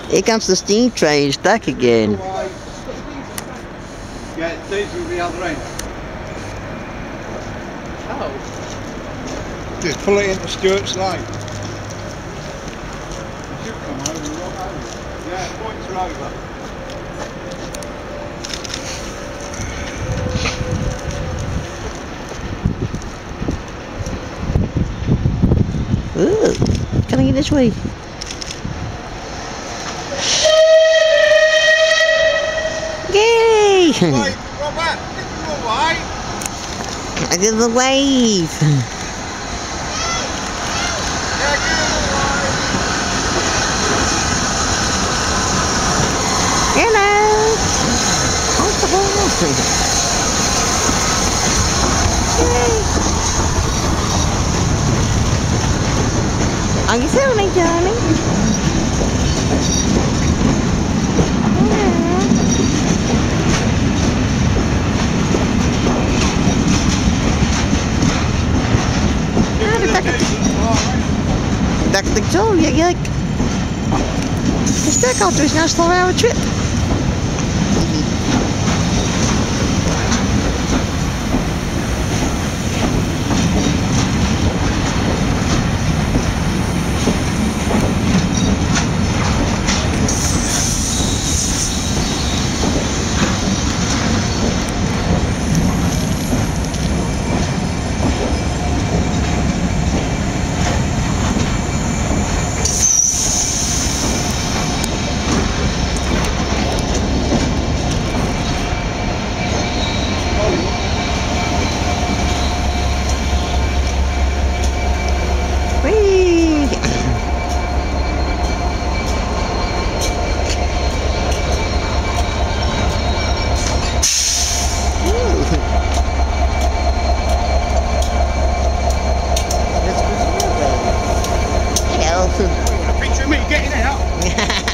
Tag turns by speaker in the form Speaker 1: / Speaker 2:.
Speaker 1: Here comes the steam train, stuck again.
Speaker 2: Yeah, these will be the other end.
Speaker 3: Oh.
Speaker 2: Just pull it into Stuart's Lane. It should come over, right over. Yeah, points are over.
Speaker 1: Ooh, coming in this way. Yay!
Speaker 2: Wait, Robert, this is all right.
Speaker 1: I did the wave.
Speaker 2: Yeah, give it all right.
Speaker 1: Hello. Comfortable. Are you filming, darling? Back to Victoria, yuck. It's stuck after his national hour trip. Whee! Hello.
Speaker 2: A picture of me getting out.